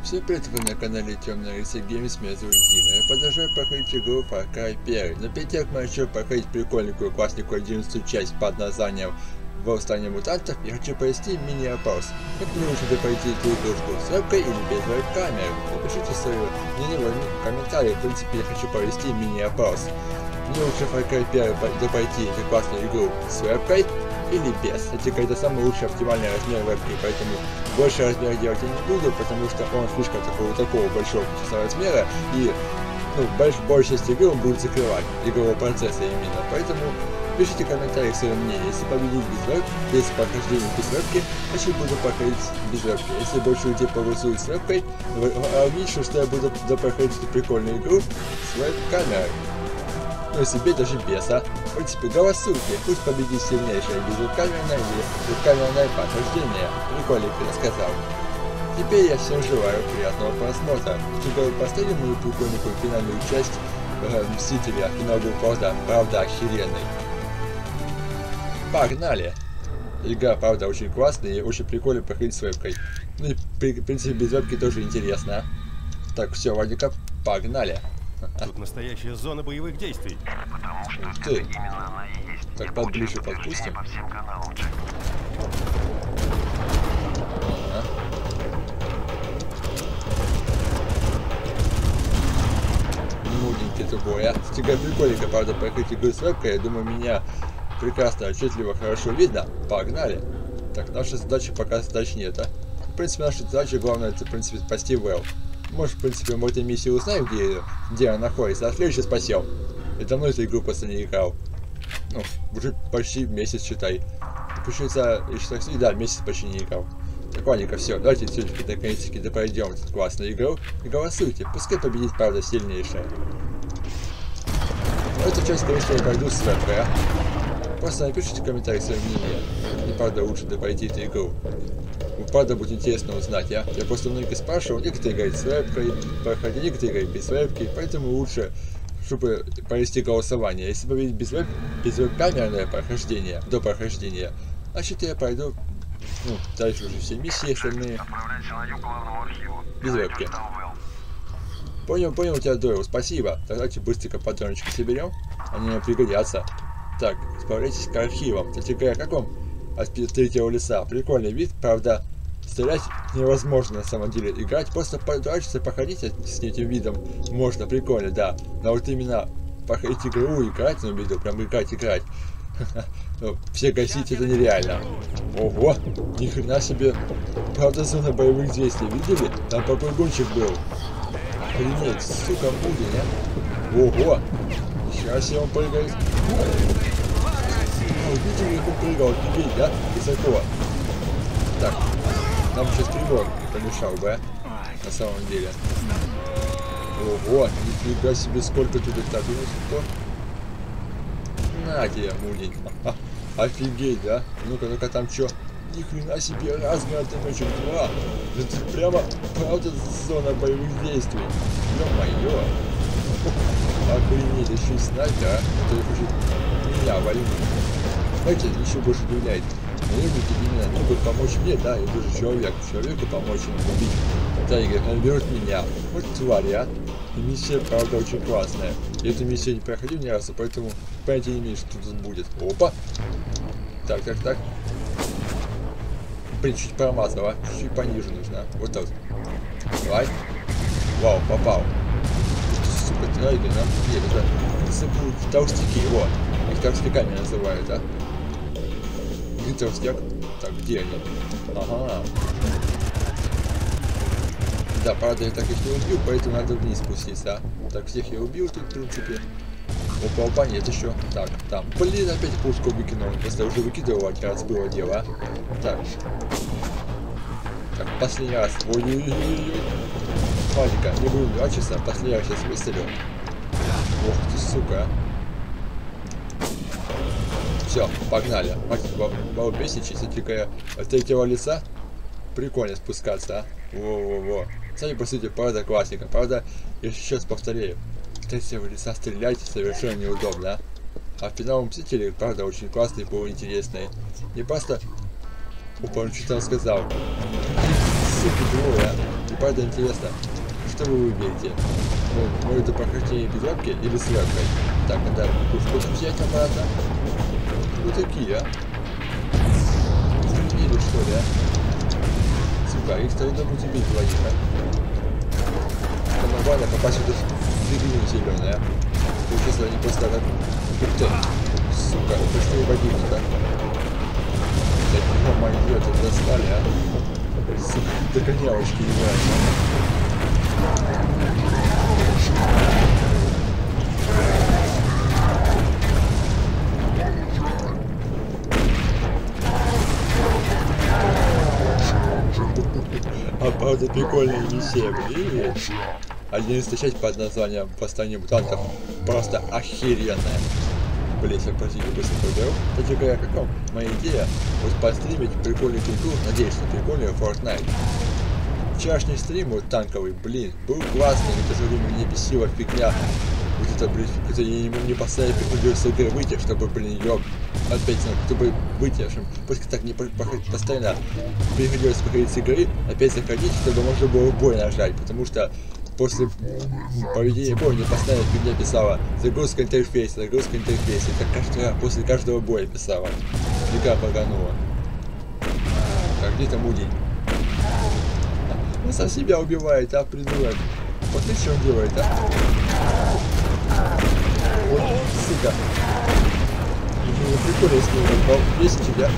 Всем привет, вы на канале Темный Рыцарь Геймс, меня зовут Дима. Я продолжаю проходить игру Far Cry 1. Но перед тем, как мы начнем проходить прикольненькую, классненькую 11 часть под названием Восстание мутантов, я хочу провести мини-опрос. Как мне лучше пройти эту игрушку, с вебкой или без веб-камеры? Напишите свое мнение в комментариях. В принципе, я хочу провести мини-опрос. Мне лучше Far Cry 1 пройти эту классную игру с вебкой или без. Это самый лучший оптимальный размер вебки, поэтому больше размера делать я не буду, потому что он слишком такого большого размера, и большая часть игры он будет закрывать, игрового процесса именно. Поэтому пишите в комментариях свое мнение. Если победить без прохождения без вебки, значит буду проходить без вебки. Если больше людей проголосуют с вебкой, логично, что я буду проходить эту прикольную игру с веб-камерой. Ну, себе даже без, а. В принципе, голосуйте, пусть победит сильнейшее безвеб-камерное или веб-камерное прохождение. Прикольник рассказал. Теперь я всем желаю приятного просмотра. Чтобы поставим мою прикольную финальную часть Мстителя и новую правда охеренный. Погнали! Игра, правда, очень классная и очень прикольно проходить с вебкой. Ну и, в принципе, без вебки тоже интересно. Так, все, Вадика, погнали! Тут настоящая зона боевых действий. Потому что ты. именно она и есть. Так, подближе подпустим. По всем каналам, Джек. Ага. Муденький тупой, а. Стига прикольненько, правда, проходить игру с вебкой. Я думаю, меня прекрасно, отчетливо, хорошо видно. Погнали. Так, наша задача пока задач нет, а. В принципе, наша задача главное, это, в принципе, спасти Вэл. Может, в принципе, мы этой миссии узнаем, где она находится, а следующий спасем. Я давно эту игру просто не играл. Ну, уже почти месяц, считай. Получается, да, месяц почти не играл. Так, ладненько, все, давайте все-таки наконец-таки допройдем эту классную игру. И голосуйте, пускай победит, правда, сильнейшая. Но эту часть, конечно, я пройду с вебкой, а. Просто напишите в комментариях свое мнение. Мне, правда, лучше допройти эту игру. Правда, будет интересно узнать, я просто многих спрашивал, некоторые играют с вебкой, проходят, некоторые играют без вебки, поэтому лучше, чтобы провести голосование. Если победить без веб-камерное прохождение, до прохождения, значит я пройду, ну, дальше уже все миссии остальные, без вебки. Понял тебя, Дойл, спасибо. Давайте быстренько патрончики соберем, они нам пригодятся. Так, справляйтесь к архивам. Кстати говоря, как вам от третьего лица? Прикольный вид, правда, стрелять невозможно на самом деле. Играть, просто подурачиться, походить с этим видом можно, прикольно, да. Но вот именно походить игру, играть на виду, прям играть. Все гасить это нереально. Ого, ни хрена себе. Правда, зона боевых действий, видели? Там попрыгунчик был. Охренеть, сука, мудень, а. Ого, нихера себе он прыгает. Видели, как он прыгал, офигеть, да? Высоко. Так, нам сейчас тревог не помешал бы, а? На самом деле. Ого, нифига себе, сколько тут так высоко. На тебе, мудень. Офигеть, да? Ну-ка, там что? Ни хрена себе, размер одиночек 2. Это прямо, правда, зона боевых действий. Ё-моё. Охренеть, еще и снайпер, а? Это хочет меня валить. Знаете, еще больше удивляет. Наемники именно могут помочь мне, да, я тоже человеку помочь ему убить. Да, Игорь, он берет меня. Вот тварь, а. И миссия, правда, очень классная. Я эту миссию не проходил ни разу, поэтому понятия не имею, что тут будет. Опа! Так. Блин, чуть промазал, а. Чуть пониже нужно. Вот так. Давай. Вау, попал. Сука, трайдер, а? Нет, это толстяки, вот. Их толстяками называют, а? Толстяк. Так, где они? Ага. Да, правда, я так их не убил, поэтому надо вниз спуститься, а? Так, всех я убил тут, в принципе. Опа, нет еще. Так, там. Блин, опять пушку выкинул. Просто уже выкидывал, раз было дело, а? Так, последний раз. Ой-ой-ой-ой. Маленько, не буду 2 часа. Последний раз сейчас выстрелю. Ох ты, сука. Все, погнали. Хватит балбесничать, только от третьего лица. Прикольно спускаться, а? Во-во-во. Кстати, по сути, правда классика. Правда, я сейчас повторяю. С третьего лица стрелять совершенно неудобно, а? В финале Мстителей, правда, очень классный, был интересный. Не просто... Опа, он что-то сказал. Сука, двое, а? правда интересно, что вы выберете? Ну, это прохождение без лапки или с лапкой? Так, надо пушку взять обратно. Ну такие, а? Или что ли, а? Сука, их тогда будет убить двоих, а? Это нормально попасть в эту фигню зеленую, а? Получается, они просто так... Сука, быстрее водитель, так нормально идет, достали, а? Сука, догонялочки играют, а правда прикольная миссия, блин. 11 под названием «Восстание мутантов» просто охеренная. Блин, я простите, быстро поговорил. Кстати говоря, как вам моя идея вот постримить прикольную игру, надеюсь, что прикольную Fortnite. Вчерашний стрим вот танковый, блин, был классный, но в то же время меня бесила фигня. Вот это, блин, это я не могу не поставить, приходилось с игры выйти, чтобы, блин, ее опять, чтобы выйти, в общем, после так не постоянно приходилось выходить с игры, опять заходить, чтобы можно было бой нажать, потому что после поведения боя мне постоянно фигня писала загрузка интерфейса, это каждый раз после каждого боя писала. Фига поганула. Так, где там Муди? Он сам себя убивает, а, придурок. Посмотри, что он делает, а? Вот, сука. Ну, прикольно с ним попал. Есть тебя.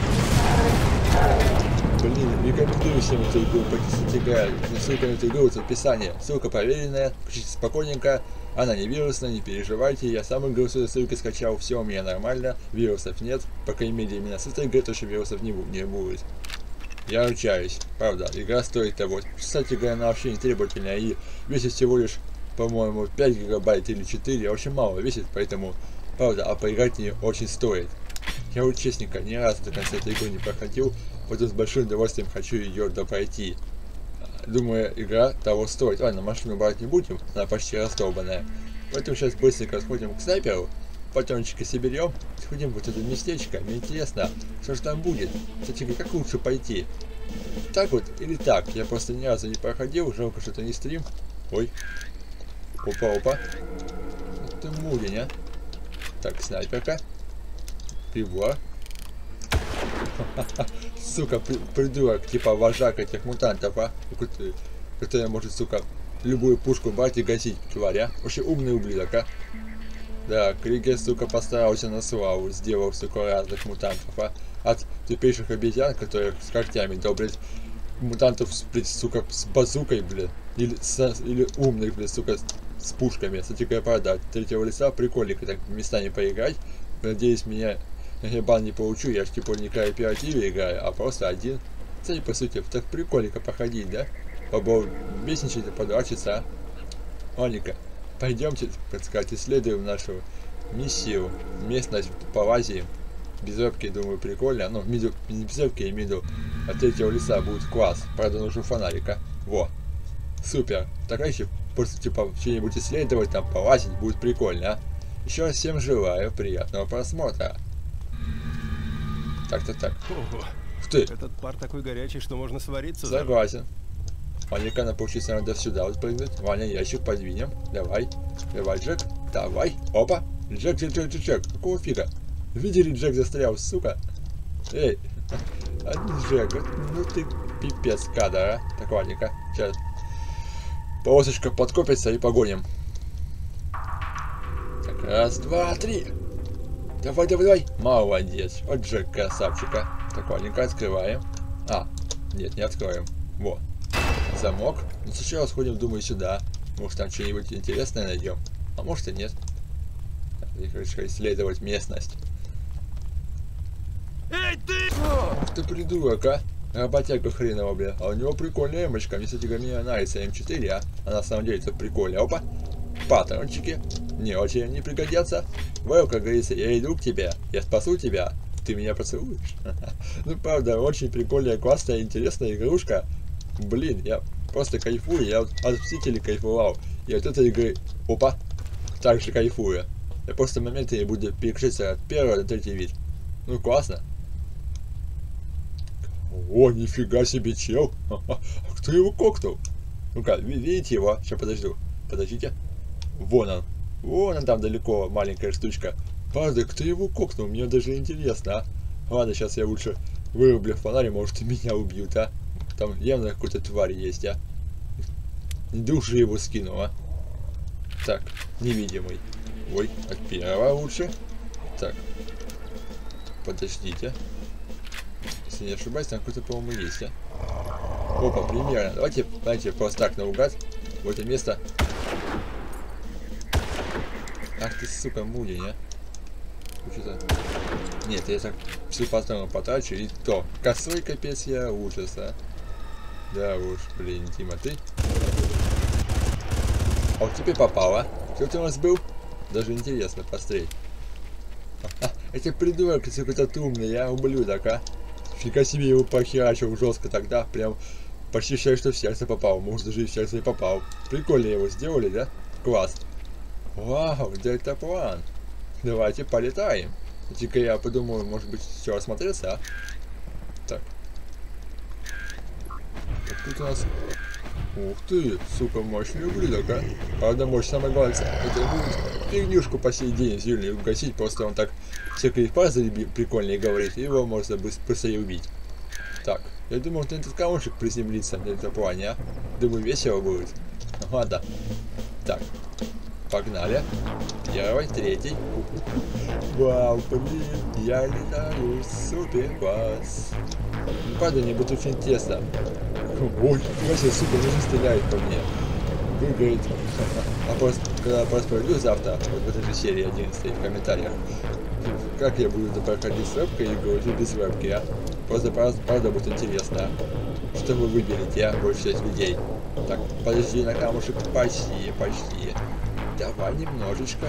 Блин, рекомендую всем эту игру, подписывайтесь, играть. Ссылка на эту игру в описании. Ссылка проверенная, включите спокойненько. Она не вирусная, не переживайте. Я сам игру с этой ссылки скачал, все у меня нормально. Вирусов нет. По крайней мере, именно с этой игры точно вирусов не будет. Я ручаюсь, правда, игра стоит того. Кстати, игра она вообще не требовательная и весит всего лишь, по-моему, 5 гигабайт или 4, очень мало весит, поэтому, правда, а поиграть в нее очень стоит. Я вот честненько ни разу до конца этой игры не проходил, поэтому с большим удовольствием хочу ее допройти. Думаю, игра того стоит. Ладно, машину брать не будем, она почти раздолбанная. Поэтому сейчас быстренько сходим к снайперу. Патрончики соберем, сходим вот это местечко. Мне интересно, что же там будет. Кстати, как лучше пойти? Так вот или так? Я просто ни разу не проходил, жалко, что это не стрим. Ой. Опа. Это мудень, а? Так, снайперка. Прибор. Сука, придурок, типа вожак этих мутантов, а? Который может, сука, любую пушку брать и гасить, тварь, а? Вообще умный ублюдок, а? Да, Кригер, сука, постарался на славу, сделал, сука, разных мутантов, а? От тупейших обезьян, которые с когтями, до, блядь, мутантов, сука, с базукой, блядь, или умных, блядь, сука, с пушками. Кстати говоря, правда, от третьего лица прикольненько так местами поиграть. Надеюсь, меня ебан не получу, я ж типа не кооперативе играю, а просто один. Кстати, по сути, так прикольненько походить, да? Бесничать и подрачиться, а? Ладненько. Пойдемте, так сказать, исследуем нашу миссию. Местность по Азии. Безрыбки, думаю, прикольно. Ну, не безрыбки, я имею в виду. От третьего лица будет класс. Правда, нужен фонарика. Во. Супер. Так, если просто, типа, что-нибудь исследовать, там, полазить, будет прикольно, а? Еще раз всем желаю приятного просмотра. Так. Ого. Ух ты. Этот пар такой горячий, что можно свариться. Согласен. Ваня, научиться надо сюда вот прыгнуть. Ваня, ящик подвинем. Давай, Джек. Давай. Опа. Джек. Какого фига? Видели, Джек застрял, сука? Эй. Джек, ну ты пипец кадр, а? Так, ладненько. Сейчас. Полосочка подкопится и погоним. Так, раз, два, три. Давай. Молодец. Вот Джек, красавчика. Так, ладненько, открываем. А, нет, не откроем. Вот. Замок. Ну, сначала сходим, думаю, сюда. Может, там что-нибудь интересное найдем. А может и нет. Хочу исследовать местность. Эй, ты! Ах ты придурок, а? Работяга хреново, бля. А у него прикольная эмочка. Мне, кстати, мне нравится М4, а? А на самом деле это прикольно. Опа. Патрончики. Не очень не пригодятся. Well, как говорится, я иду к тебе. Я спасу тебя. Ты меня поцелуешь. Ну, правда, очень прикольная, классная, интересная игрушка. Блин, я просто кайфую. Я вот от Мстителей кайфовал. И от этой игры, опа, также кайфую. Я просто моментами буду переключиться от первого на третий вид. Ну, классно. О, нифига себе, чел. Кто его кокнул? Ну-ка, видите его? Сейчас подожду. Подождите. Вон он. Вон он там далеко, маленькая штучка. Правда, кто его кокнул? Мне даже интересно, а. Ладно, сейчас я лучше вырублю фонарь, может и меня убьют, а. Там явно какой-то тварь есть, а. Души его скину, а. Так, невидимый. Ой, от первого лучше. Так. Подождите. Если не ошибаюсь, там какой-то, по-моему, есть, а. Опа, примерно. Давайте, знаете, просто так наугад. В это место. Ах ты, сука, мудень, а. Что-то... Нет, я так всю патрону потрачу, и то. Косой капец я ужас, а. Да уж, блин, Дима, ты... А вот теперь попало. Кто ты у нас был? Даже интересно посмотреть. Это придурок, если какой-то умный, я ублюдок, а. Фига себе его похерачил жестко тогда, прям почти считаю, что в сердце попал. Может, даже и в сердце и попал. Прикольно его сделали, да? Класс. Вау, да это план. Давайте полетаем. Теперь я подумаю, может быть, все осмотреться, а? Так. Вот тут у нас... Ух ты, сука, мощный ублюдок, а? Правда, мощь самое главное, это будет фигнюшку по сей день зеленый угасить, просто он так всякие фразы прикольные говорит, и его можно быстрее убить. Так, я думаю, что этот камушек приземлится на этом плане, а? Думаю, весело будет. Ладно. Так, погнали. Первый, третий. Вау, блин, я летаю, супер класс. Ну, правда, мне будет очень тесно. Ой, вообще, сука, уже стреляет по мне. Выиграет. А просто, когда просто пройду завтра, вот в этой же серии 11 в комментариях, как я буду проходить с вебкой игру или без вебки, а? Просто правда будет интересно. Что вы выберете, а? Больше часть людей. Так, подожди на камушек, почти. Давай немножечко.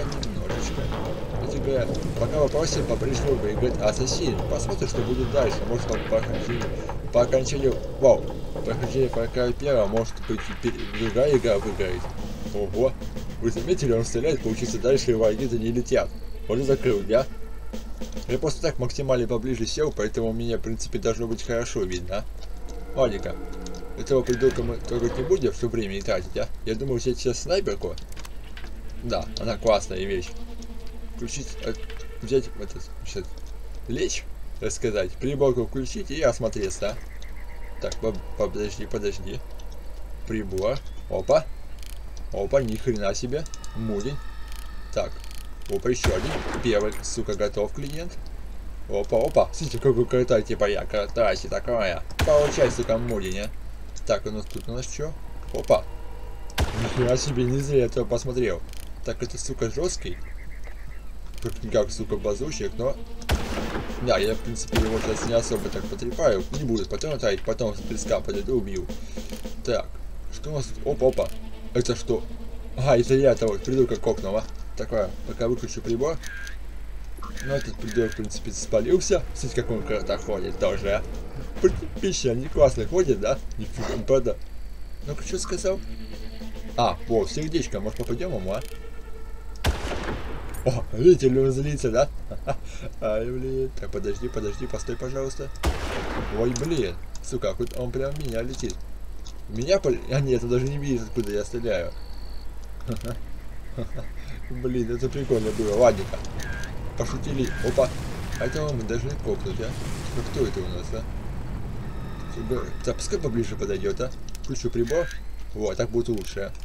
Эти говорят, пока вопросе по-прежнему выиграет Ассасин. Посмотрим, что будет дальше. Может, по окончанию... Вау! Прохождение Far Cry 1, может быть, другая игра выиграет. Ого! Вы заметили, он стреляет, получится дальше, его ракеты не летят. Вот и закрыл, да? Я просто так максимально поближе сел, поэтому мне, в принципе, должно быть хорошо видно. Ладненько. Этого придурка мы трогать не будем, все время не тратить, а? Я думаю, взять сейчас снайперку. Да, она классная вещь. Включить, взять этот, сейчас, лечь, так сказать, приборку включить и осмотреться, а? Так, подожди. Прибор. Опа, ни хрена себе. Мудень. Так, опа, еще один. Первый, сука, готов, клиент. Опа. Смотрите, какой крутой, типа я, крутайся такая. Получай, сука, мудень, а. Так, тут у нас что? Опа. Нихера себе, не зря я этого посмотрел. Так, это, сука, жесткий. Как, сука, базучик, но... Да, я, в принципе, его сейчас не особо так потрепаю. Не буду потом тратить, потом с песка подойду, убью. Так, что у нас тут? Опа. Это что? А, это я того придурка кокнула. Такое, пока выключу прибор. Ну, этот придурок, в принципе, спалился. Смотрите, как он круто ходит тоже, а. Пища, не классно ходит, да? Нифига, не правда. Ну-ка, что сказал? А, во, сердечко, может попадем ему, а? О, видите, он злится, да? Ай, блин. Так, подожди, постой, пожалуйста. Ой, блин. Сука, хоть он прям в меня летит. Меня А нет, он даже не видит, откуда я стреляю. Блин, это прикольно было. Ладненько. Пошутили. Опа. А этого мы должны кокнуть, а? Ну кто это у нас, а? Так, пускай поближе подойдет, а? Включу прибор. Вот, так будет лучше, а?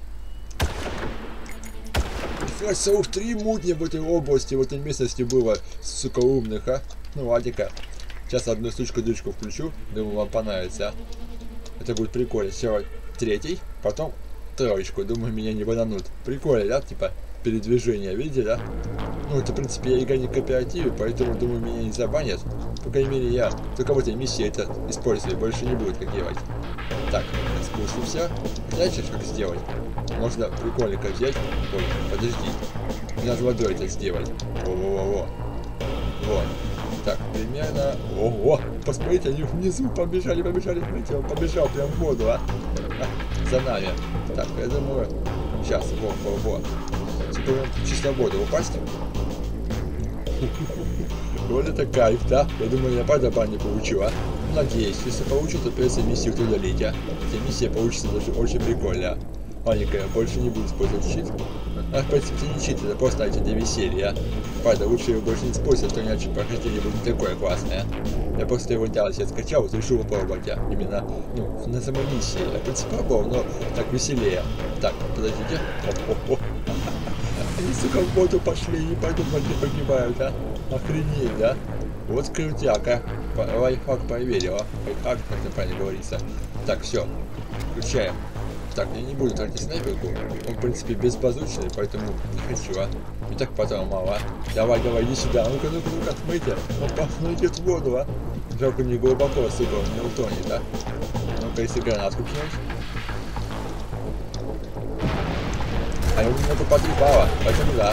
Ух, 3 мутня в этой области, в этой местности было, сука, умных, а? Ну, ладненько. Сейчас одну штучку-дырочку включу, думаю, вам понравится, а? Это будет прикольно. Все, третий, потом троечку, думаю, меня не бананут. Прикольно, да? Типа, передвижение, видите, да? Ну, это, в принципе, я играю не в кооперативе, поэтому, думаю, меня не забанят. По крайней мере, я только в этой миссии это использую, больше не будет как делать. Так, спустимся. Знаете, как сделать? Можно прикольненько взять. Ой, подожди. Надо водой это сделать. Во-во-во-во. Вот. Так, примерно... Ого! Посмотрите, они внизу побежали. Смотрите, он побежал прям в воду, а? За нами. Так, я думаю... Сейчас, во. Теперь чисто в воду упасть. Вот это кайф, да? Я думаю, я правда бан не получу, а? надеюсь, если получу, то придется миссию удалить, а. Хотя миссия получится даже очень прикольная. Маленькая, я больше не буду использовать щит. А, в принципе, это не щит, это просто эти для веселья. Правда, лучше его больше не использовать, а то иначе прохождение будет не такое классное. Я просто его взял, сейчас скачал, вот решил попробовать, а. Именно, ну, на самой миссии. Я, в принципе, пробовал, но так веселее. Так, подождите. О-о-о. Они, сука, в воду пошли, не пойдут, не погибают, а. Охренеть, да? Вот крутяка. Лайфхак проверила. Лайфхак, как это правильно говорится. Так, все. Включаем. Так, я не буду тратить снайперку. Он, в принципе, безбазучный, поэтому не хочу, а. И так потом мало. Давай, давай, иди сюда. Ну-ка, ну-ка, ну-ка, смотрите. Он идет в воду, а. Жалко, не глубоко, сука, он не утонет, а. Ну-ка, если гранатку кинуть. А его немного потрепало, поэтому да.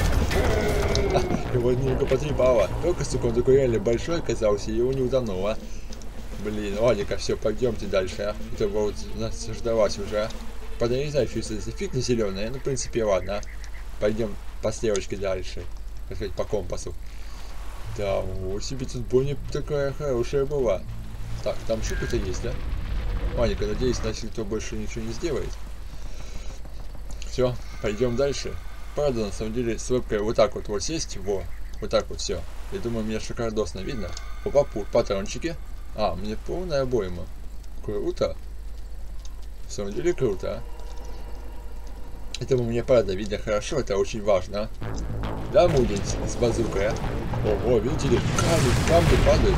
Его немного потрепало. Только, сука, он такой реально большой оказался, и его не утонуло. Блин, ладненько, все, пойдемте дальше, а. Это вот нас ждалось уже, а. Правда, я не знаю, что это за фиг не зеленая, ну, в принципе, ладно. Пойдем по стрелочке дальше. Так сказать, по компасу. Да, вот себе тут бойня такая хорошая была. Так, там еще кто-то есть, да? Ладненько, надеюсь, значит, кто больше ничего не сделает. Все, пойдем дальше. Правда, на самом деле, с вебкой вот так вот сесть, вот так вот все. Я думаю, меня шикардосно видно. Опа, патрончики. А, мне полная обойма. Круто. На самом деле круто. Этому мне правда видно хорошо, это очень важно. Да, мудень с базукой, а? Ого, видите ли, камни падают.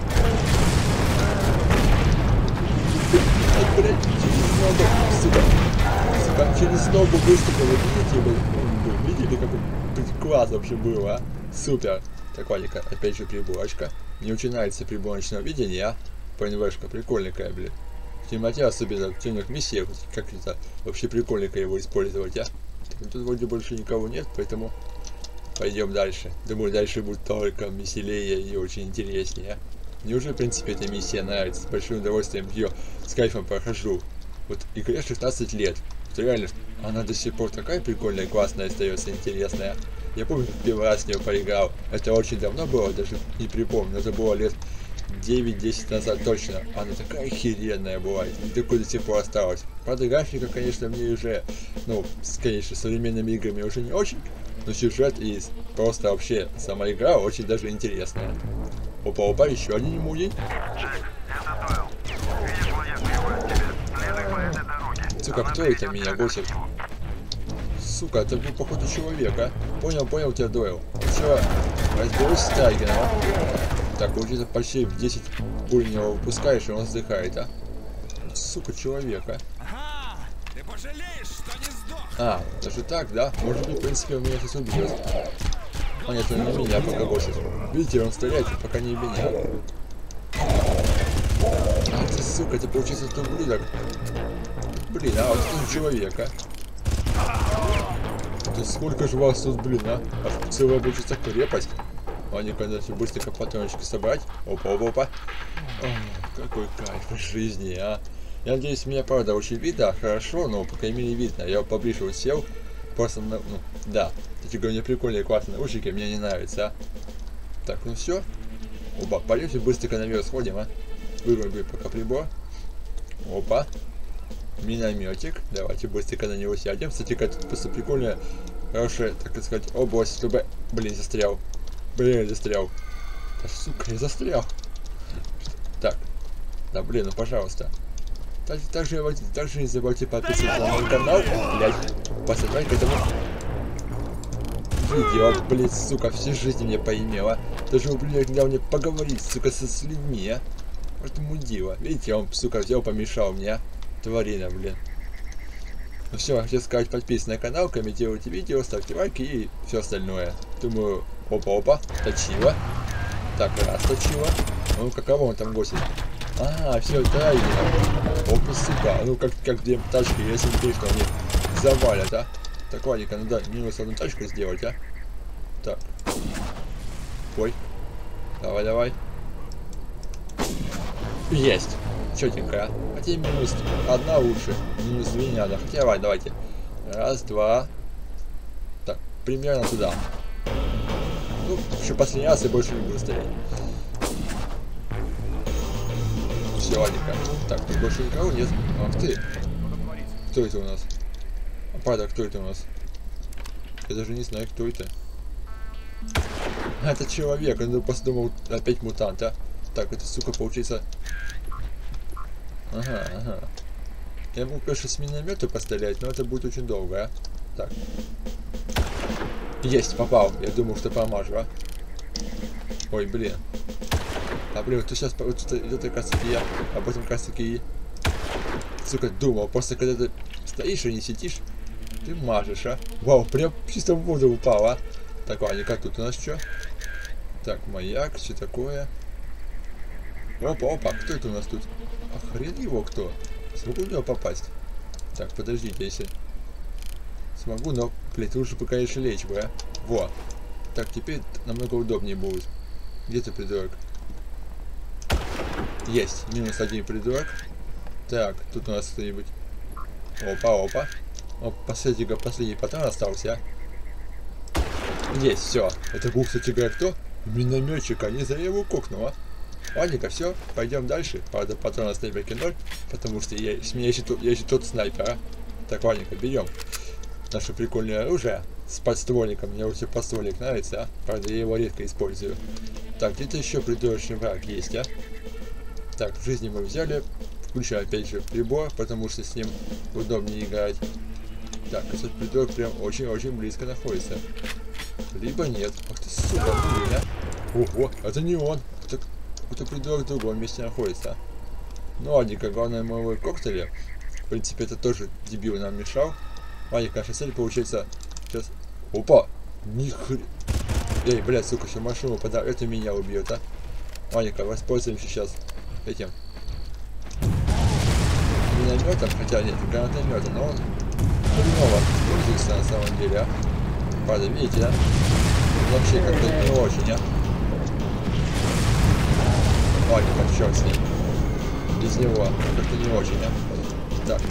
Блять, через ногу, сука, через ногу выступил, видите, как класс вообще было, а? Супер. Так, ладненько, опять же приборочка. Мне очень нравится приборочное видение, а? ПНВшка прикольненькая, блин. В темноте, особенно в темных миссиях, как это вообще прикольненько его использовать, а? Тут вроде больше никого нет, поэтому пойдем дальше. Думаю, дальше будет только веселее и очень интереснее. Мне уже, в принципе, эта миссия нравится. С большим удовольствием ее с кайфом прохожу. Вот игре 16 лет. Вот реально, она до сих пор такая прикольная, классная остается, интересная. Я помню, первый раз в нее поиграл. Это очень давно было, даже не припомню. Это было лет 9-10 назад точно. Она такая охеренная была. И такой до сих пор осталась. Правда, графика, конечно, мне уже, ну, конечно, современными играми уже не очень. Но сюжет и просто вообще сама игра очень даже интересная. Опа, еще один мудень. Джек, это Дойл. Видишь военную тебе? Следуй по этой дороге. Сука, кто это меня госит? Сука, это был походу человек, а? Понял тебя, Дойл. Все, разберусь с Тайгером, а? Так, вот это почти в 10 пуль него выпускаешь, и он вздыхает, а? Сука, человек, а? Ага, ты пожалеешь, что не сдох. А, даже так, да? Может быть, в принципе, он меня сейчас убьет. А нет, он не меня пока госит. Видите, он стреляет, пока не меня. А ты, сука, это получается тот ублюдок. Блин, а вот тут человек, а? Да сколько же вас тут, блин, а? Аж целая получится крепость. Ладненько, надо быстренько патрончики собрать. Опа. О, какой кайф в жизни, а? Я надеюсь, меня, правда, очень видно, хорошо, но, по крайней мере, видно. Я поближе вот сел. Просто, ну, да. Эти, говорю, прикольные, классные наушники, мне не нравятся, а? Так, ну все. Опа, пойдемте быстренько наверх сходим, а? Вырубим пока прибор. Опа. Минометик. Давайте быстренько на него сядем. Кстати, тут просто прикольная, хорошая, так сказать, область, чтобы... Блин, застрял. Да, сука, я застрял. Так. Да, блин, ну пожалуйста. Также не забывайте подписываться на мой канал. Блять. Поставить к этому видео. Блин, сука, всю жизнь мне поимела. Даже ублюдок не дал мне поговорить, сука, с людьми, а. Вот мудила. Видите, он, сука, взял, помешал мне, а. Тварина, блин. Ну все, хотел сказать, подписывайтесь на канал, комментируйте видео, ставьте лайки и все остальное. Думаю, опа, точила. Так, раз точила. Ну, каково он там гостит? А, все, да, опа, сука. Ну, как две тачки, если не что они завалят, а. Так, ладненько, надо минус одну тачку сделать, а. Так. Ой. Давай. Есть. Четенькая. Хотя минус одна лучше. Минус две не надо. Хотя давайте. Раз, два. Так, примерно туда. Ну, еще последний раз и больше не буду стрелять. все, Аника. Так, тут больше никого нет. Ах ты. Кто это у нас? Апада, кто это у нас? Я даже не знаю, кто это. А, это человек, он просто думал, опять мутант, а? Так, это, сука, получится... Ага. Я могу, конечно, с миномета пострелять, но это будет очень долго, а? Так. Есть, попал. Я думал, что помажу, а? Ой, блин. А, блин, вот сейчас вот это как раз таки я, а потом как раз таки... Сука, думал, просто когда ты стоишь и не сидишь, ты мажешь, а? Вау, прям чисто в воду упал, а? Так, ладно, как тут у нас что? Так, маяк, что такое? Опа, кто это у нас тут? Охрен его кто? Смогу в него попасть? Так, подождите, если... Смогу, но, блядь, лучше пока еще лечь бы, а? Во. Так, теперь намного удобнее будет. Где ты, придурок? Есть, минус один придурок. Так, тут у нас кто-нибудь... Опа. О, последний патрон остался, а? Есть, все. Это был, кстати говоря, кто? Минометчик, а не зря его кокнула. Ладненько, все, пойдем дальше. Правда, патрона снайперки 0, потому что я еще тот снайпер, а? Так, ладненько, берем наше прикольное оружие с подствольником. Мне вообще подствольник нравится, а? Правда, я его редко использую. Так, где-то еще придурочный враг есть, а? Так, в жизни мы взяли. Включаю опять же прибор, потому что с ним удобнее играть. Так, этот придурок прям очень-очень близко находится. Либо нет. Ах ты, сука, блин, а? Ого, это не он. Это придурок в другом месте находится. Ну, ладненько, главное моего коктейля. В принципе, это тоже дебил нам мешал. Ладненько, наша цель получается сейчас... Опа! Нихрена. Эй, блядь, сука, еще машину подает, это меня убьет, а? Ладненько, воспользуемся сейчас этим минометом, хотя нет, гранатометом, но он хреново используется на самом деле, а? Правда, видите, а? Вообще как-то не очень, а? Ладненько, черт с ним. Без него как-то не очень, а? Так.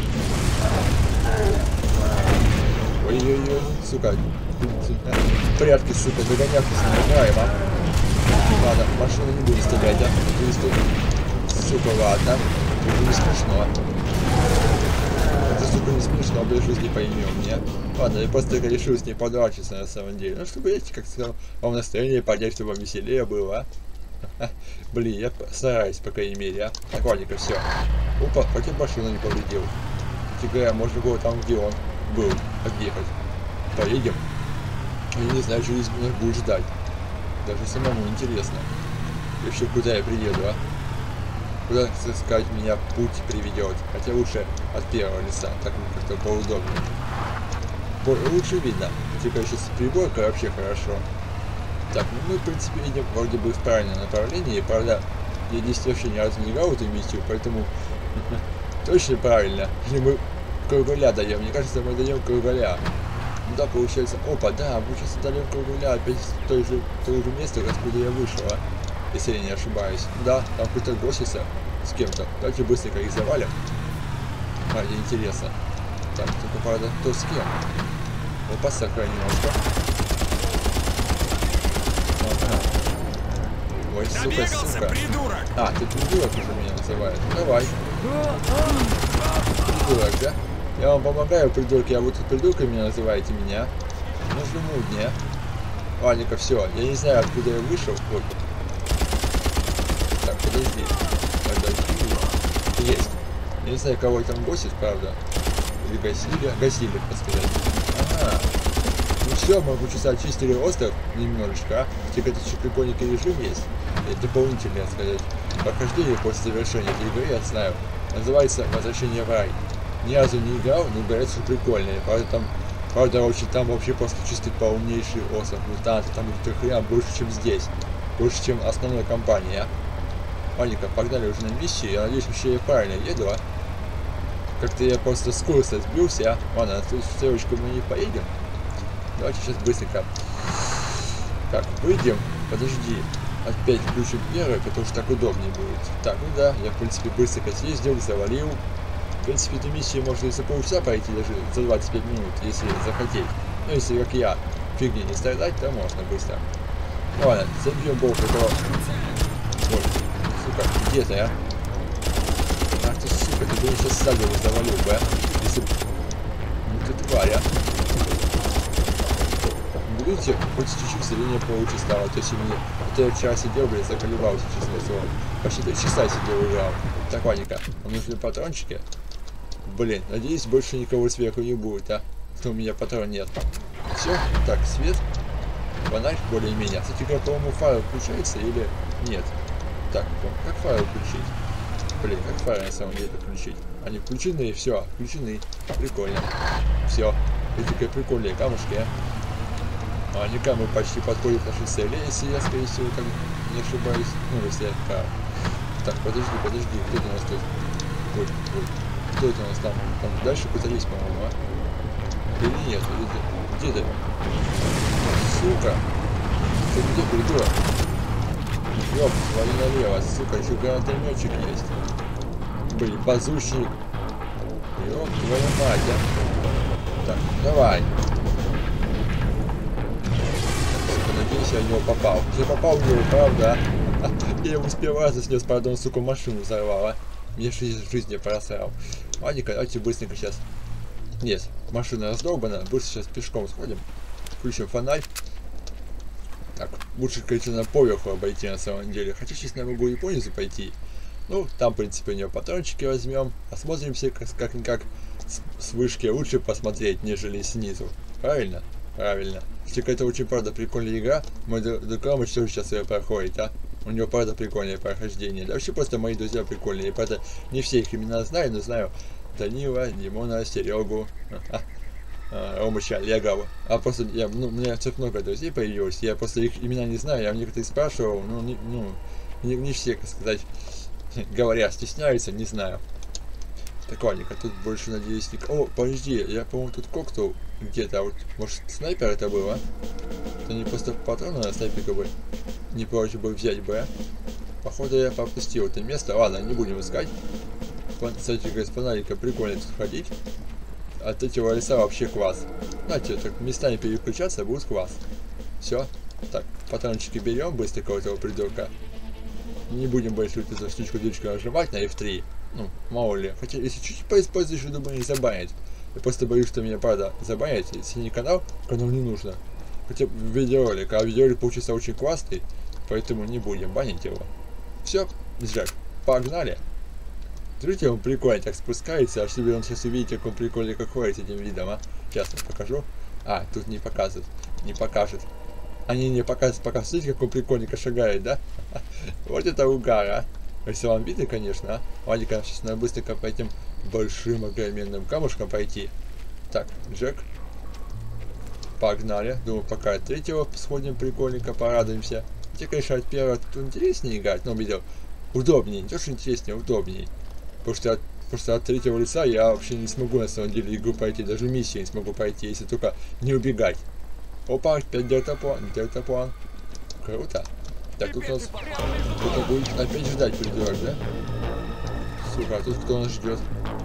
Ой-ой-ой, сука. Прятки, сука, догонявки с ним играем, а? Ладно, машину не буду стрелять, а? Сука, ладно. Это не смешно. Это, сука, не смешно, без жизни поймем, не? Ладно, я просто решил с ней подрачиться на самом деле. Ну, чтобы, видите, как сказал, вам настроение поднять, чтобы вам веселее было, а? Блин, я стараюсь, по крайней мере, а? Так, ладненько, все. Опа, хотя машину не повредил. Кстати говоря, можно было там, где он был, отъехать. Поедем. Я не знаю, что здесь меня будет ждать. Даже самому интересно. И вообще, куда я приеду, а? Куда, так сказать, меня путь приведет. Хотя лучше от первого лица, так как-то поудобнее. Лучше видно. Хотя, сейчас приборка вообще хорошо. Так, ну мы, в принципе, идем вроде бы в правильном направлении. Правда, я здесь вообще ни разу не играл в эту миссию, поэтому точно правильно. Или мы кругаля даем. Мне кажется, мы даем кругаля. Ну да, получается. Опа, да, мы сейчас даем кругаля опять в то же место, откуда я вышел, а? Если я не ошибаюсь. Да, там какой-то гостится с кем-то. Давайте быстренько их завалим. Ради интересно. Так, только правда, кто с кем? Опа, сохраним немножко. Ага. Ой, сука. Придурок! А, ты придурок уже меня называют. Давай. Придурок, да? Я вам помогаю, придурки, а вы тут придурками меня называете меня. Ну, жмудня. Ладненько, все. Я не знаю, откуда я вышел. Ой. Так, подожди. Есть. Я не знаю, кого там гостит, правда. Или гасили, так сказать. Ага. Ну все, мы сейчас очистили остров немножечко, а? Теперь это еще прикольненький режим есть. Это дополнительное, так сказать, прохождение после завершения этой игры, я знаю. Называется «Возвращение в рай». Ни разу не играл, но говорят, что прикольное. Правда, там вообще просто чистый полнейший остров. Мутанты, там их хрена больше, чем здесь. Больше, чем основной компании, а? Ладненько, погнали уже на миссию. Я надеюсь, вообще я правильно еду, а? Как-то я просто с курса сбился, а? Ладно, на ту стрелочку мы не поедем. Давайте сейчас быстренько. Так, выйдем. Подожди. Опять включим первый, потому что так удобнее будет. Так, ну да, я в принципе быстренько съездил, завалил. В принципе, эту миссию можно и за полчаса пройти, даже за 25 минут, если захотеть. Ну, если, как я, фигни не страдать, то можно быстро. Ладно, забьем болт этого... Ой, сука, где ты, а? Ладненько, ты бы сейчас сзади завалил бы, а? Если... Ну ты тварь, а. Видите, хоть чуть-чуть зрение получше стало, то есть мне... Это я вчера сидел, блин, заколебался, честно слово. Почти 3 часа сидел играл. Так, ладненько, нам нужны патрончики. Блин, надеюсь, больше никого сверху не будет, а? Что у меня патрон нет. Все, так, свет. Фонарь более-менее. Кстати, по-моему, фары включается или нет? Так, как фары включить? Блин, как фары на самом деле включить? Они включены, все, включены. Прикольно. Все. Эти прикольные камушки, а? А они-ка мы почти подходим к нашей цели, если я, скорее всего, как не ошибаюсь. Ну, если я прав. Так, подожди, кто это у нас тут? Ой, кто это у нас там? Там дальше кто-то есть, по-моему, а? Или нет? Где ты? Сука! Ты где, придурок? Ёп, свали налево, сука, еще гранатометчик есть. Блин, базучник. Ёп, твою мать, а? Так, давай. Сука, надеюсь, я в него попал. Я попал в него, правда? Я его успел раз снес, пардон, сука, машину взорвала. Мне жизнь просрал. Ладненько, давайте быстренько сейчас. Нет, машина раздолбана, быстро сейчас пешком сходим. Включим фонарь. Так, лучше, конечно, на поверху обойти на самом деле. Хотя, честно, я могу и понизу пойти. Ну, там, в принципе, у него патрончики возьмем. Осмотримся как-никак с вышки. Лучше посмотреть, нежели снизу. Правильно? Правильно. Кстати, это очень, правда, прикольная игра. Мой Докрамыч тоже сейчас ее проходит, а? У него, правда, прикольное прохождение. Да вообще просто мои друзья прикольные. Правда, не все их имена знаю, но знаю Данила, Димона, Серегу, Ромыча, Олега. А просто у меня тут много друзей появилось. Я просто их имена не знаю. Я у некоторых спрашивал, не все, как сказать, говорят, стесняются, не знаю. Так, ладненько, тут больше, надеюсь, О, подожди, я, по-моему, тут коктейл где-то, вот, может, снайпер это был, а? Это не просто патроны на снайперка бы не прочь бы взять бы, а? Походу, я пропустил это место. Ладно, не будем искать. Кстати, с фонарика прикольно тут ходить. От этого леса вообще класс. Знаете, так местами переключаться будет класс. Все. Так, патрончики берем быстренько этого придурка. Не будем больше вот эту штучку-дючку нажимать на F3. Ну, мало ли. Хотя, если чуть-чуть поиспользуешь, я думаю, не забанит. Я просто боюсь, что меня, правда, забанят. Если не канал не нужно. Хотя видеоролик. А видеоролик получился очень классный. Поэтому не будем банить его. Все, Джек, погнали. Смотрите, он прикольно так спускается, аж себе он сейчас увидите, как он прикольно как ходит с этим видом, а? Сейчас я покажу. А, тут не показывает, не покажет. Они не показывают, пока смотрите, как он прикольненько шагает, да? Вот это угар, а? Если вам видно, конечно, а? Ладненько, сейчас надо быстренько по этим большим огроменным камушкам пойти. Так, Джек. Погнали. Думаю, пока от третьего сходим прикольненько, порадуемся. Хотя, конечно, от первого тут интереснее играть, но видел, удобнее, не то что интереснее, удобнее. Потому что от третьего лица я вообще не смогу на самом деле игру пройти, даже миссию не смогу пройти, если только не убегать. Опа, опять дельтаплан. Круто. Так, тут у нас кто-то будет опять ждать, придурок, да? Сука, а тут кто нас ждет?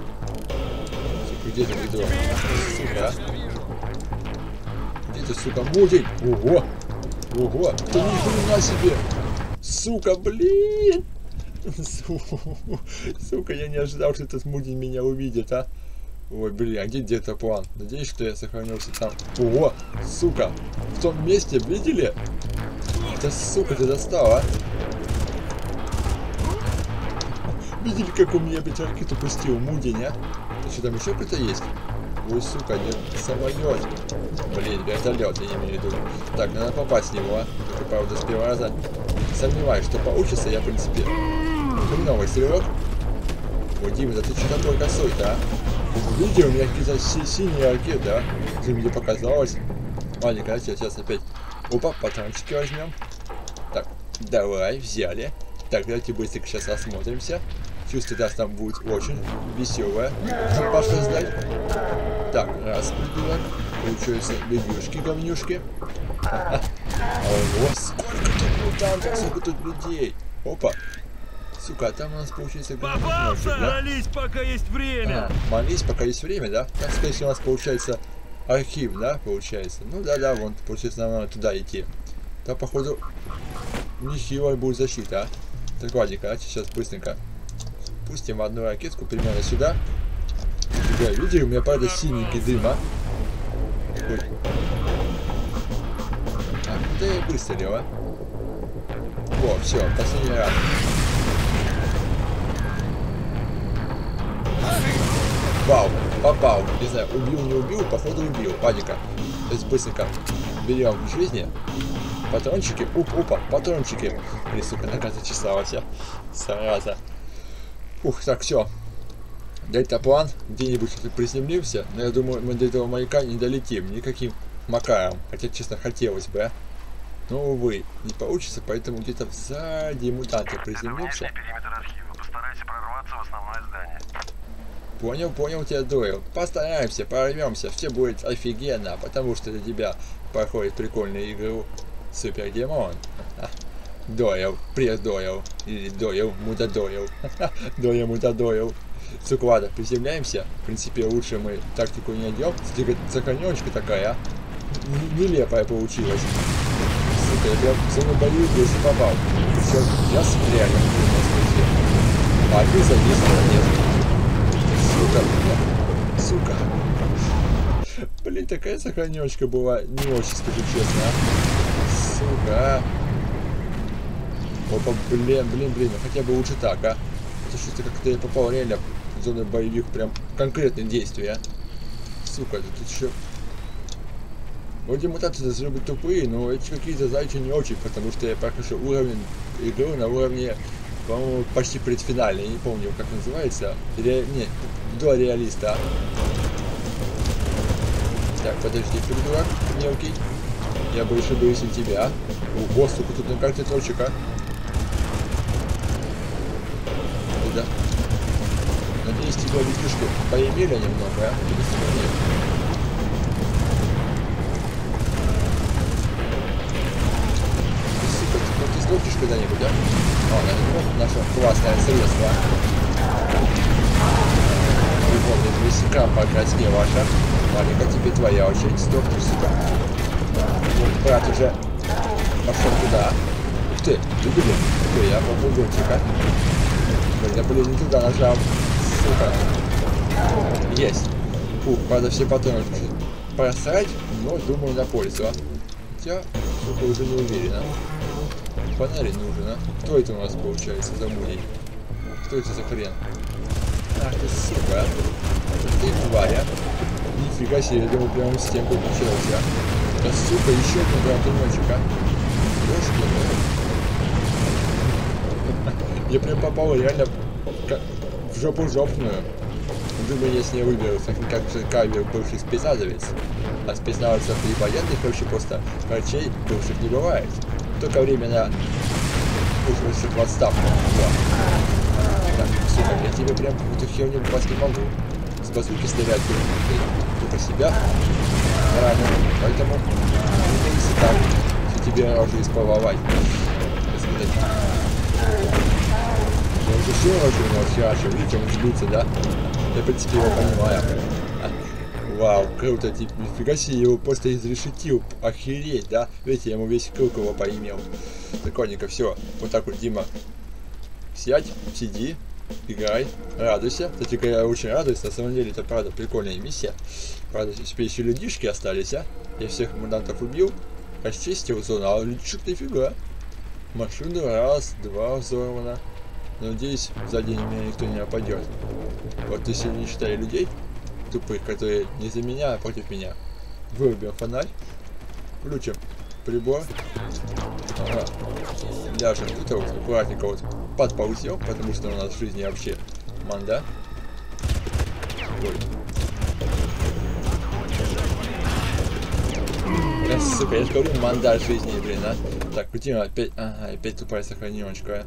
Сука, где ты, придурок? Сука, где ты, сука, мудень? Ого! Ого! Да ни хрена себе! Сука, блин! Сука, я не ожидал, что этот мудень меня увидит, а? Ой, блин, а где-то план? Надеюсь, что я сохранился там. Ого! Сука! В том месте, видели? Да, сука, ты достал, а? Видели, как у меня, блядь, ракету пустил мудень, а? А что, там еще кто-то есть? Ой, сука, нет, самолет. Блин, вертолет, я не имею в виду. Так, надо попасть в него, а? Только, правда, с первого раза сомневаюсь, что получится. Я, в принципе, хреновый стрелок. Ой, Дима, да ты что такой косой-то, а? Видите, у меня какие-то синие ракеты, а? Что мне показалось. Ладненько, сейчас опять. Опа, патрончики возьмем. Так, давай, взяли. Так, давайте быстренько сейчас осмотримся. Чувствую, да, там будет очень веселая пошла сдать. Так, раз, придурок. Получается, бедюшки, говнюшки. Ого, сколько там, сколько тут людей. Опа. Сука, а там у нас получается... Попался! Да? Молись, пока есть время! Молись, пока есть время, да? Так, скорее всего, у нас получается архив, да, получается? Ну да, вон, получается, нам надо туда идти. Да, походу, нехилая будет защита, а? Так, ладненько, давайте сейчас быстренько запустим одну ракетку примерно сюда. Да, видите, у меня, правда, синенький дым, а? Ой. А, куда я выстрелил, а? О, все, последний раз. Вау, попал. Не знаю, убил, не убил, походу убил. Паника. То есть быстренько берем жизни. Патрончики. Опа, патрончики. Или, сука, нога зачесалась. Зараза. Ух, так, все. Дельтаплан где-нибудь приземлимся. Но я думаю, мы до этого маяка не долетим. Никаким макаром. Хотя, честно, хотелось бы, а. Но, увы, не получится, поэтому где-то сзади мутанты приземлимся. Периметр архива. Постарайся прорваться в основное здание. Понял тебя, Дойл. Постараемся, прорвемся, все будет офигенно, потому что для тебя проходит прикольную игру Супер Димон. Дойл, привет, Дойл. Или Дойл, Муда Дойл. Дойл, Муда Дойл. Сука, ладно, приземляемся. В принципе, лучше мы тактику не найдем. Сохраненочка такая, а. Нелепая получилась. Сука, я прям в зону боевых если попал. Все, я реально в а ты задействован, нет. Сука. Блин, такая сохранёчка была не очень, скажу честно, а. Сука. Опа, блин, ну хотя бы лучше так, а. Это что-то как-то я попал реально в зону боевых, прям конкретные действия. Сука, тут еще... Вроде мутации должны быть тупые, но эти какие-то зайчи не очень, потому что я прохожу уровень игры на уровне, по-моему, почти предфинальный, я не помню, как называется. Нет, до реалиста. Так, подожди, придурок, мелкий. Я больше боюсь и тебя. Ого, сука, тут на карте точек, а. Да. Надеюсь, тебя летишки поимели немного, а? Или нет? Ты слушаешь когда-нибудь, да? О, вот наше классное средство. Вот, весь экран покраснел ваша. Маленька, теперь твоя очередь. Стоп, сука. Вот, брат уже пошел туда. Ух ты, видели? Какой я попугончика. Я, блин, не туда нажал. Сука. Есть. Фух, правда, все патроны бросать, но думаю на пользу. Хотя, сука, уже не уверена. Фонарь нужен, а? Кто это у нас получается за мудень? Кто это за хрен? Ах ты сука, а? Ты тварь, а? Нифига себе, я думал, прямо в стенку включился. Да сука, еще один гранатометчик, а? Я прям попал реально в жопу жопную. Думаю, если я выберусь, как же Кавер бывший спецназовец. А спецназовцев и военных вообще просто врачей бывших не бывает. Только временно ушел в отставку. Так, сука, я тебе прям какую-то херню попасть не могу. С базуки стрелять только себя. Рано. Поэтому если так, что тебе оружие исполовать. Я уже все оружие у него херачил. Видите, он злится, да? Я, в принципе, его понимаю. Вау, круто, типа, нифига себе, его просто изрешетил, охереть, да? Видите, я ему весь круг его поимел. Прикольненько, все, вот так вот, Дима, сядь, сиди, играй, радуйся. Кстати, я очень радуюсь, на самом деле, это правда прикольная миссия. Правда, теперь еще людишки остались, а? Я всех мутантов убил, расчистил зону, а людишек нифига. Машину раз, два взорвано. Надеюсь, сзади меня никто не нападет. Вот если не считая людей тупых, которые не за меня, а против меня. Вырубим фонарь. Включим прибор. Ага. Ляжем тут вот аккуратненько вот подползем, потому что у нас в жизни вообще манда. Ой. Сука, я же говорю, манда жизни, блин, а. Так, где опять? Ага, опять тупая сохраненочка.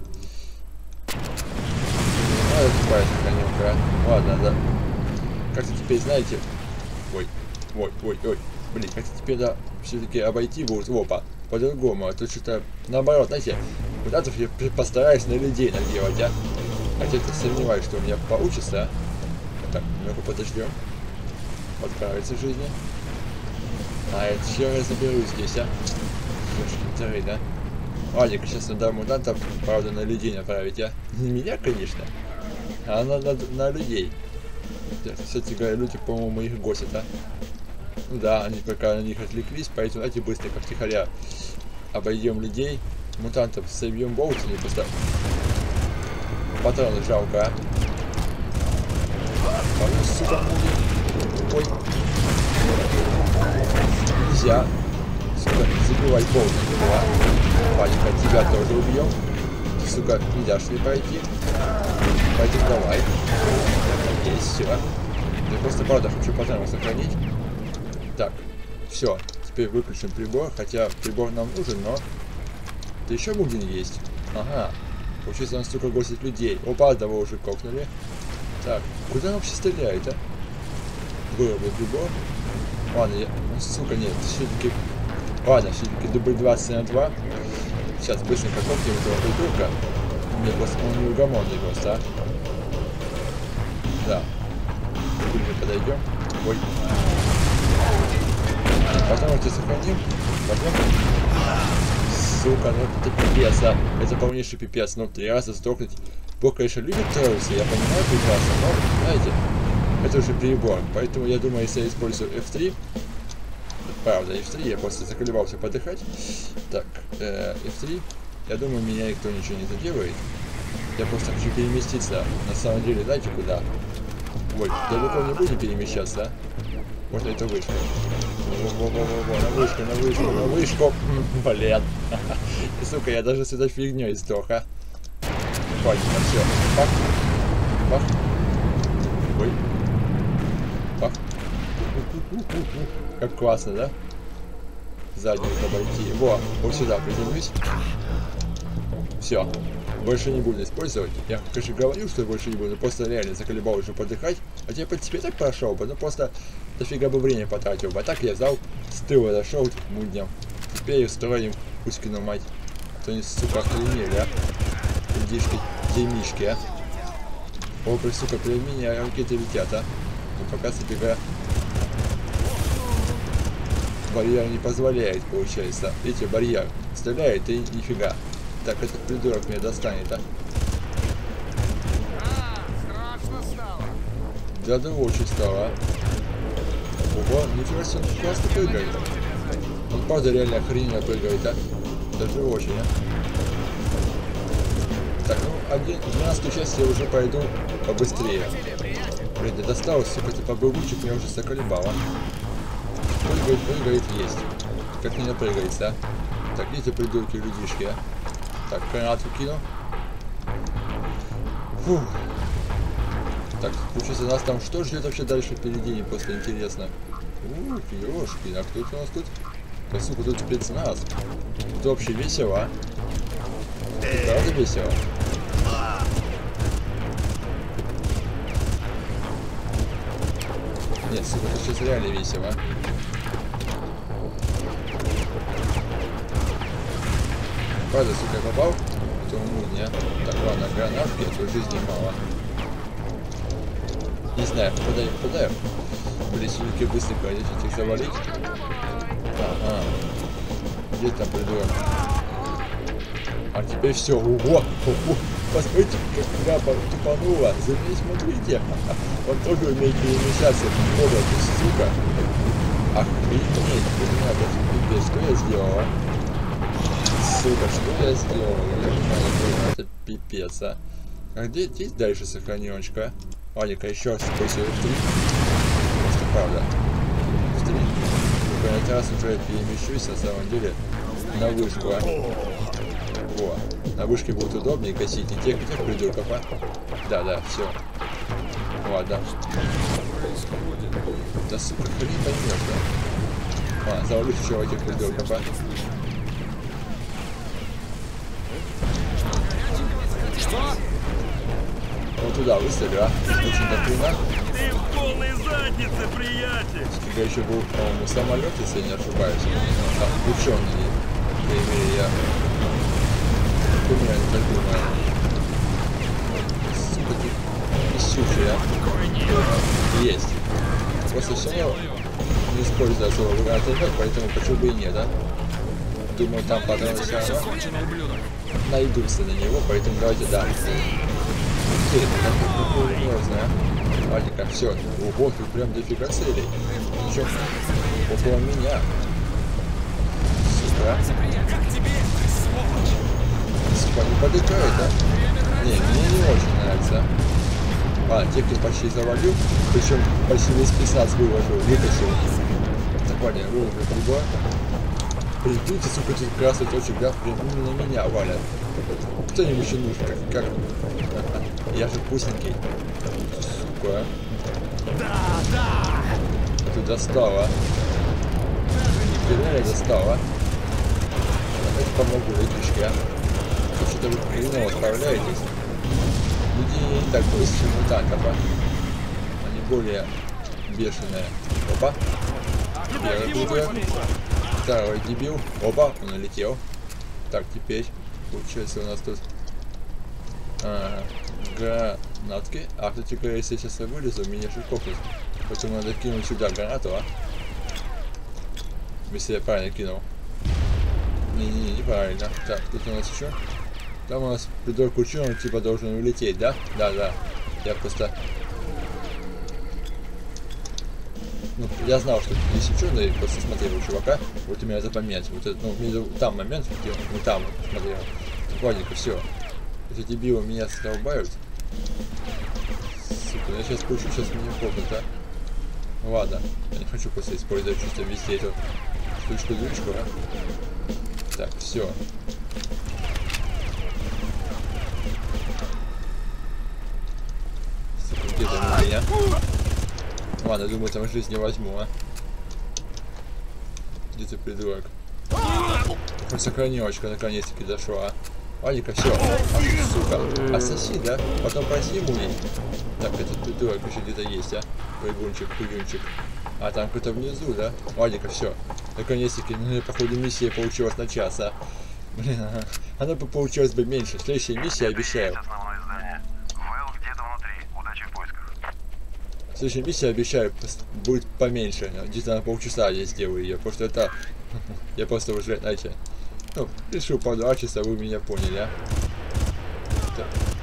Это тупая сохраненка. Ладно, да. Как-то теперь, знаете... Ой. Блин, как-то теперь, да, все-таки обойти будут. Опа. По-другому. А то что-то наоборот, знаете, куда-то я постараюсь на людей наделать, а. Хотя я сомневаюсь, что у меня получится, а. Так, ну-ка подождем. Отправиться в жизни. А, это еще раз заберу здесь, а. Ёшкин-тары, да. Ладно, сейчас надо мутантов, правда, на людей направить, а. Не меня, конечно. А на людей. Кстати говоря, люди, по-моему, их госят, а? Ну да, они пока на них отвлеклись, поэтому давайте быстренько втихаря обойдем людей. Мутантов собьем болтами, просто патроны жалко, а? Ну, сука, будет. Ой. Нельзя. Сука, забивать болтами, а? Паника, тебя тоже убьем. Сука, не дашь мне пройти. Пойдем, давай. Есть, все. Я просто правда хочу патроны сохранить. Так, все. Теперь выключим прибор, хотя прибор нам нужен, но... Да еще Мудин есть. Ага. Получается, он столько гостит людей. Опа, одного уже кокнули. Так, куда он вообще стреляет, а? Вырубил прибор. Ладно, я... Ну, сука, нет, все-таки... Ладно, все-таки дубль 20 на 2. Сейчас быстренько кокнем этого придурка. Мне просто он неугомонный просто, а? Да. Мы подойдем. Ой. Потом эти сохраним. Потом... Сука, ну это пипец, а. Это полнейший пипец. Ну, 3 раза сдохнуть. Бог, конечно, любит Троуса, я понимаю прекрасно, но, знаете, это уже перебор. Поэтому я думаю, если я использую F3, правда, F3, я просто заколебался подыхать. Так, F3, я думаю, меня никто ничего не заделает. Я просто хочу переместиться. На самом деле, знаете куда? Ой, далеко не будем перемещаться, а? Можно это вышку. Во-во-во-во-во, на вышку. Блин. И, сука, я даже с этой фигней сдох, а? Хватит, на все. Пах. Пах. Ой. Пах. Как классно, да? Заднюю обойти. Во, вот сюда приземлюсь. Все. Больше не буду использовать. Я, конечно, говорю, что я больше не буду, но просто реально заколебал уже подыхать. А я по тебе так прошел бы, ну просто дофига бы время потратил бы. А так я взял, с тыла дошел к мудням. Теперь устроим Кузькину мать. А то они, сука, охренели, а? Людишки, дерьмишки, а? О, сука, перед меня ракеты летят, а? Ну пока собега. Барьер не позволяет, получается. Видите, барьер стреляет и нифига. Так, этот придурок меня достанет, а? Да очень стало, а? Ого, нифига себе, он классно прыгает. Он правда реально охрененно прыгает, а? Даже очень, а? Так, ну, 12-ю часть я уже пойду побыстрее. Блин, я достал, сука, типа бабучек меня уже заколебал, а? Прыгает, есть. Как не напрыгается, а? Так, видите, придурки, людишки, а? Так, гранату кину. Фух. Так, получается, нас там что ждет вообще дальше впереди, мне просто интересно. Ух, ёшки, а кто это у нас тут? Да, сука, тут спецназ. Тут вообще весело, а? Тут правда весело? Нет, сука, тут сейчас реально весело. Правда, сука, я попал? Это умудня. Так, ладно, гранатки, а то жизни мало. Не знаю, попадаю. Блин, все-таки быстренько здесь этих завалить. Ага. Где там придурок? А теперь все. Ого! Посмотрите, как ляпа тупанула. Заметь, смотрите. Он тоже умеет перемещаться. Оба, сука. Охренеть. Пипец, что я сделала? Сука, что я сделал? Я не знаю, это пипец, а. А где здесь дальше сохраненочка? Ладненько, еще раз использую F3. Просто правда. F3. Только на этот раз уже перемещусь, на самом деле, на вышку, а. Во. На вышке будет удобнее косить и тех придурков, а. Да, все. Ладно. Да, сука, хрен поймешь, да? А, завалюсь еще этих придурков, а. Вот туда выстрелю, а? Очень нахрена. Ты в полной заднице, приятель! Я еще был, по-моему, самолет, если я не ошибаюсь. Там включенный. Я примерно так думаю. Сука, ты пищущий, а? Есть. Просто все равно не использую особо гранатомет, поэтому почему бы и нет, да? Думаю, там патроны все равно найдутся на него, поэтому давайте, да. Такое грозное. Ладненько, все. Ого, тут прям дофига целей. Причем около меня. Сука. Сука, не подыграет, да? Не, мне не очень нравится. Ладно, тех я почти завалил. Причем почти весь писац выложил, вытащил. Так, ладно, я выложил другой. Прикиньте, сука, тут красный точек, да? Прям именно меня валят. Кто им еще нужен? Как? Я же вкусненький. Сука. Ты достала. Нихера я достала. Давайте помогу, летучки, а. Что-то вы хреново справляетесь. Люди не так быстро, чем мутантов, а. Они более бешеные. Опа. Первый придурок. Второй дебил. Опа, он улетел. Так, теперь получается у нас тут гранатки. А, кстати, если я сейчас вылезу, меня же кокнут. Поэтому надо кинуть сюда гранату, а? Если я правильно кинул. Не, неправильно. Так, тут у нас еще. Там у нас придурок ученый, типа должен улететь, да? Да. Я просто... Ну, я знал, что здесь ученый, просто смотрел у чувака. Вот у меня этот момент. Вот этот, ну, там момент, где он, ну там вот, смотрел. Ладненько, все. Эти дебилы меня задолбают. Сука, я сейчас пущу, сейчас меня копнут, а? Ну ладно, я не хочу просто использовать чисто везде эту штучку-дрючку, а? Так, все. Сука, где там у меня? Ладно, думаю, там жизнь не возьму, а? Где ты, придурок? Хоть сохранилочка наконец-таки дошла, а? Ладненько, все. Сука. Ассаси, да? Потом проси муни. Так, этот придурок еще где-то есть, а? Прыгунчик. А, там кто-то внизу, да? Ладненько, все. Наконец-таки, ну, походу, миссия получилась на час, а? Блин, она бы получилась бы меньше. Следующая миссия, обещаю. Основное здание. Вэл где-то внутри. Удачи в поисках. Следующая миссия, обещаю, будет поменьше. Где-то на полчаса я сделаю ее. Потому что это... Я просто уже, знаете... Ну, решил по 2 часа, вы меня поняли, а? Так.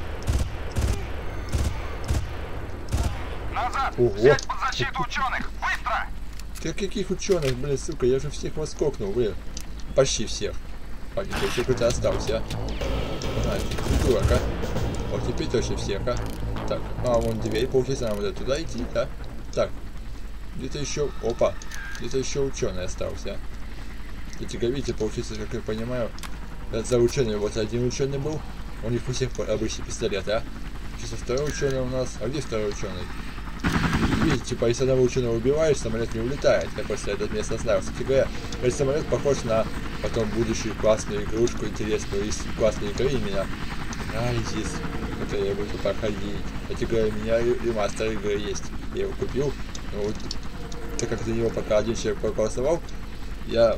Назад! Ого! Взять под защиту ученых! Быстро! Ты каких ученых, блин, сука, я же всех вас кокнул, блин. Почти всех. Ладно, еще кто-то остался. А, придурок, а? Вот теперь точно всех, а? Так, вон дверь, получается, нам надо туда идти, да? Так, где-то еще, опа, где-то еще ученый остался. Эти видите, получается, как я понимаю, за ученый, вот один ученый был, у них у всех обычный пистолет, а? Сейчас второй ученый у нас, а где второй ученый? Видите, типа, если одного ученого убиваешь, самолет не улетает. Я просто этот место знаю. Кстати говоря, этот самолет похож на потом будущую классную игрушку, интересную из классной игры именно Crysis, которую я буду проходить. Кстати говоря, у меня ремастер игры есть. Я его купил. Но вот, так как за него пока один человек проголосовал, я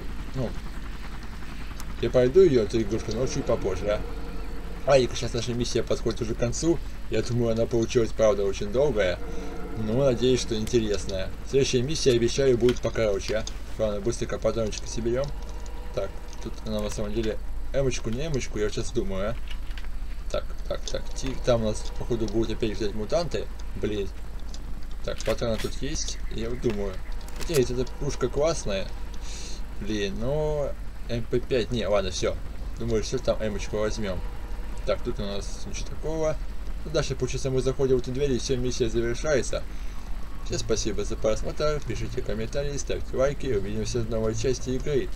пройду ее, эту игрушку, но чуть попозже, а? И сейчас наша миссия подходит уже к концу. Я думаю, она получилась, правда, очень долгая. Но надеюсь, что интересная. Следующая миссия, обещаю, будет покороче, а? Главное, быстренько патрончика себе берем. Так, тут она на самом деле эмочку, не эмочку, я сейчас думаю, а? Так. Там у нас, походу, будут опять взять мутанты. Блин. Так, патроны тут есть. Я вот думаю. Хотя эта пушка классная. Блин, но... МП5, не, ладно, все. Думаю, все там эмочку возьмем. Так, тут у нас ничего такого. Ну, дальше, получается, мы заходим в эту дверь, и все, миссия завершается. Всем спасибо за просмотр, пишите комментарии, ставьте лайки, увидимся в новой части игры.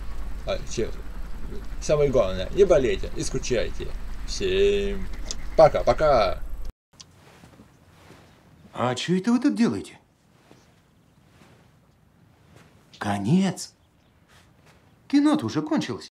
Самое главное, не болейте, не скучайте. Всем пока-пока! А что это вы тут делаете? Конец. Кино-то уже кончилось.